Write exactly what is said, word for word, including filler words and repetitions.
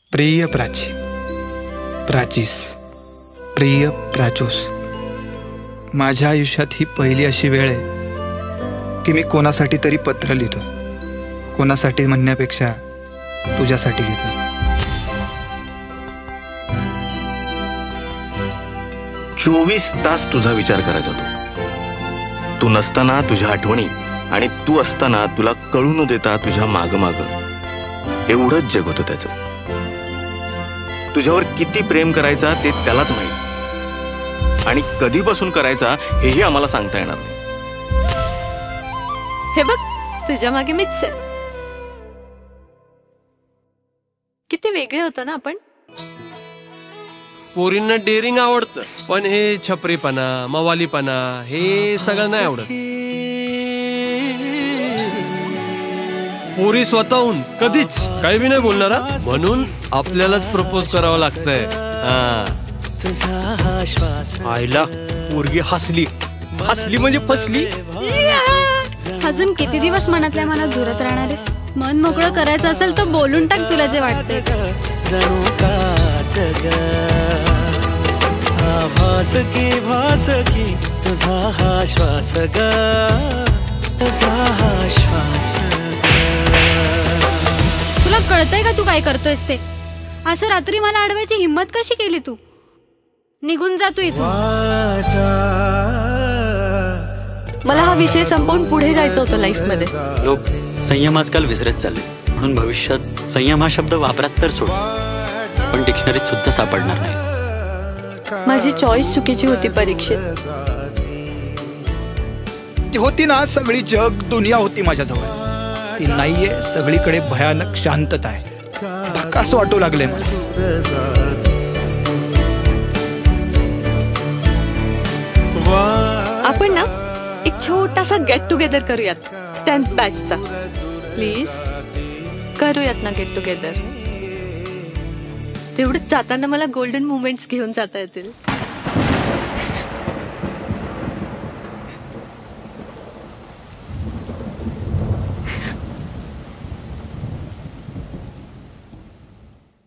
प्रिय प्राची, प्राचीस, प्रिय प्राचूस, माझ्या आयुष्यात ही पहिली अशी वेळ आहे की मी कोणासाठी तरी पत्र लिहितो, कोणासाठी म्हणण्यापेक्षा तुझ्यासाठी लिहितो. चोवीस तास तुझा विचार करायचा तो. तू नसताना तुझ्या आठवणी आणि तू असताना तुला कळू न देता तुझ्या माग माग एवढंच जग होतं त्याचं. तुझ्यावर किती प्रेम करायचा ते त्यालाच माहित, आणि कधीपासून करायचा हेही आम्हाला सांगता येणार नाही. हे बघ, तुझ्या मागे मीच आहे. किती वेगळे होतो ना आपण. पोरींना डेअरिंग आवडतं, पण हे छपरीपणा, मवालीपणा हे सगळं नाही आवडत. पोरी स्वतःहून कधीच काही बी नाही बोलणार, म्हणून आपल्यालाच प्रपोज करावं लागतंय. आईला पोरगी हसली हसली म्हणजे फसली. अजून किती दिवस मनातल्या मनात झुरत राहणारेस? मन मोकळं करायचं असेल तर बोलून टाक तुला जे वाटतंय. भास की भास की तुझा हा श्वास ग, तुझा हा श्वास. तुला कळतंय का तू काय करतोयस ते? असं रात्री मला अडवायची हिम्मत कशी केली तू? निघून जा तू इथून. मला हा विषय संपवून पुढे जायचं होतं लाईफ मध्ये. लोक संयम आजकाल विसरत चालले, म्हणून भविष्यात संयम हा शब्द वापरात तर सोड, पण डिक्शनरीत सुद्धा सापडणार नाही. माझी चॉईस चुकीची होती परीक्षित. ती होती ना सगळी जग दुनिया होती माझ्याजवळ. ती नाहीये, सगळीकडे भयानक शांतता आहे. धक्कास वाटू लागले मला. आपण ना एक छोटासा गेट टुगेदर करूयात टेन्थ बॅचचा. प्लीज करूयात ना गेट टुगेदर. तेवढंच जाताना मला गोल्डन मुमेंट्स घेऊन जाता येतील.